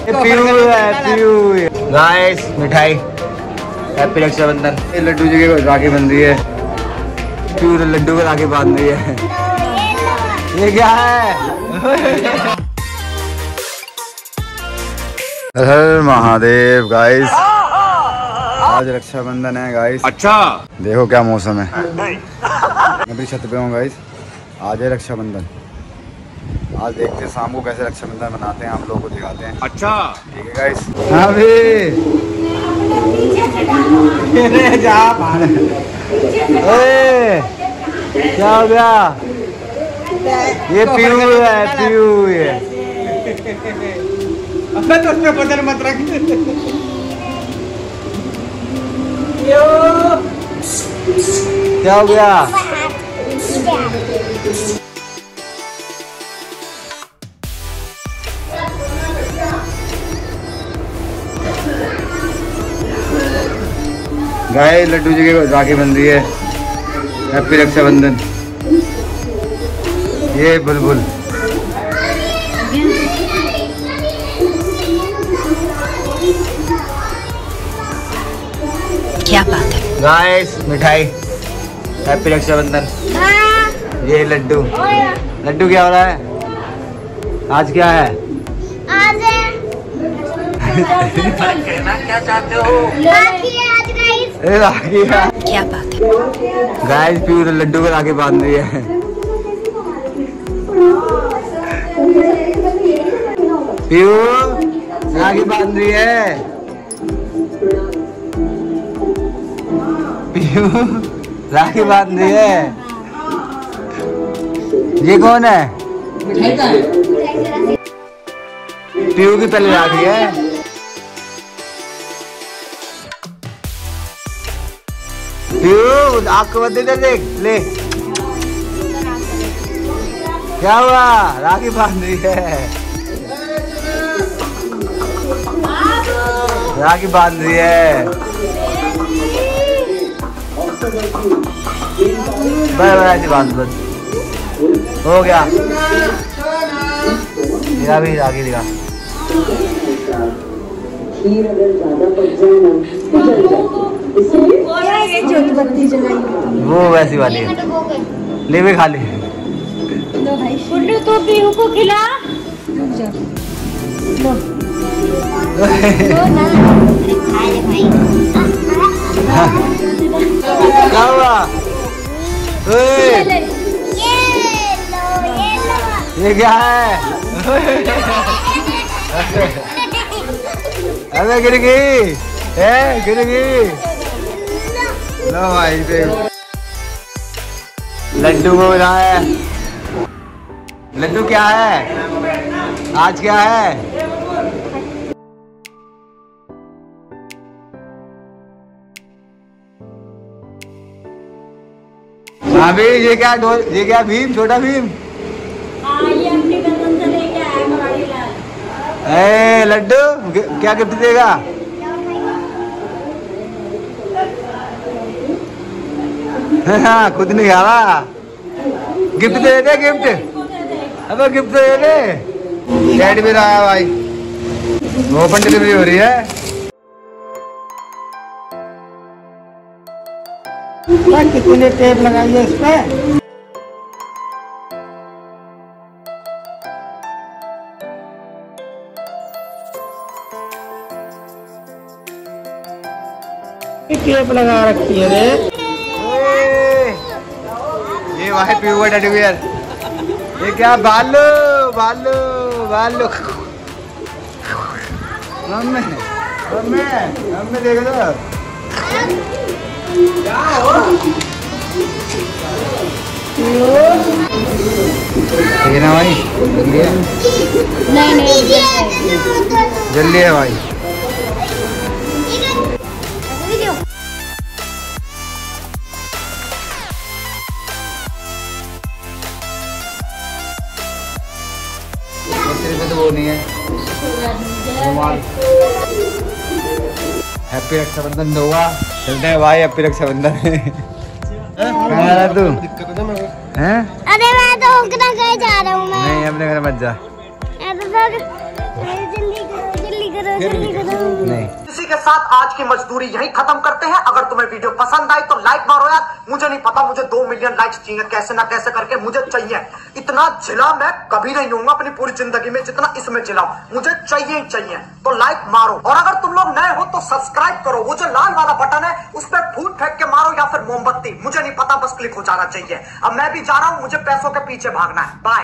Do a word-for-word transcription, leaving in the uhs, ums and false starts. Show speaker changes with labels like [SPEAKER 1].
[SPEAKER 1] Guys मिठाई happy Rakshabandhan. Laddu जी की राखी बन रही है, प्यूर लड्डू को राखी बांध रही है। ये क्या है? हर महादेव। गाइस आज रक्षाबंधन है गाइस। अच्छा देखो क्या मौसम है। मैं भी छत पे हूँ गाइस। आज है रक्षाबंधन। आज देखते हैं शाम को कैसे रक्षाबंधन मनाते हैं, आप लोगों को दिखाते हैं। अच्छा ठीक है गाइस। हाँ भी जा क्या हो गया? ये पीयू है, पीयू है। अब तो उसमें बदल मत रख। क्या हो गया? गाइस लड्डू जी की राखी बन रही है, हैप्पी रक्षाबंधन। ये बुलबुल
[SPEAKER 2] क्या बात है।
[SPEAKER 1] गाइस मिठाई हैप्पी रक्षाबंधन। ये लड्डू लड्डू क्या हो रहा है? आज क्या है?
[SPEAKER 3] आज
[SPEAKER 2] कहना क्या चाहते हो?
[SPEAKER 3] राखी है आज गाइस।
[SPEAKER 1] राखी है।
[SPEAKER 2] क्या बात है।
[SPEAKER 1] गाइस प्यूर लड्डू को राखी बांध रही है। प्यू राखी बांध रही है। प्यू राखी बांध रही है। ये कौन है? प्यू की पहले राखी है। प्यू आपको बता दे, देख ले क्या हुआ? राखी बांध रही है। राखी बांध रही है। बड़े बड़े बांध बस हो गया। दिखा भी राखी दिखा। वो वैसी वाली है। ले भी खा ले।
[SPEAKER 3] तो पीहू को खिला।
[SPEAKER 1] क्या हुआ?
[SPEAKER 3] ये लो, ये लो।
[SPEAKER 1] ये क्या है? अबे गिर गई, गिर गई। लो भाई देख लड्डू को रहा है। लड्डू क्या है? आज क्या है? अभी ये क्या डोल? ये क्या भीम? छोटा भीम।
[SPEAKER 3] ये अपनी पसंद से लेके आया हमारी लाल।
[SPEAKER 1] ए लड्डू क्या गिफ्ट देगा? हाँ खुद नहीं खा रहा। गिफ्ट दे दे, गिफ्ट। अबे गिफ्ट दे दे। डैड भी रहा है भाई। ओपन डिलीवरी हो रही है। कितने टेप लगाइए इस पे? टेप लगा रखी है रे। ये भाई प्यूर टेडी बियर। ये क्या? बालू बालू बालू। मम्मी मम्मी मम्मी देख लो क्या हो? ठीक है ना भाई? जल्दी है?
[SPEAKER 3] नहीं नहीं
[SPEAKER 1] जल्दी है भाई। तो वो नहीं है। हैप्पी रक्षाबंधन होगा। चलते हैं भाई हैप्पी रक्षाबंधन। कहाँ जा रहा तू? हैं?
[SPEAKER 3] अरे मैं तो अपने घर जा रहा हूँ। मैं
[SPEAKER 1] नहीं अपने घर मत जा।
[SPEAKER 3] जल्दी जल्दी
[SPEAKER 1] नहीं।
[SPEAKER 4] इसी के साथ आज की मजदूरी यही खत्म करते हैं। अगर तुम्हें वीडियो पसंद आई तो लाइक मारो यार। मुझे नहीं पता, मुझे दो मिलियन लाइक्स चाहिए, कैसे ना कैसे करके मुझे चाहिए। इतना जिला मैं कभी नहीं हूँ अपनी पूरी जिंदगी में जितना इसमें जिला, मुझे चाहिए ही चाहिए। तो लाइक मारो, और अगर तुम लोग नए हो तो सब्सक्राइब करो। वो जो लाल वाला बटन है उस पर फूट फेंक के मारो या फिर मोमबत्ती, मुझे नहीं पता, बस क्लिक हो जाना चाहिए। अब मैं भी जा रहा हूँ, मुझे पैसों के पीछे भागना है। बाय।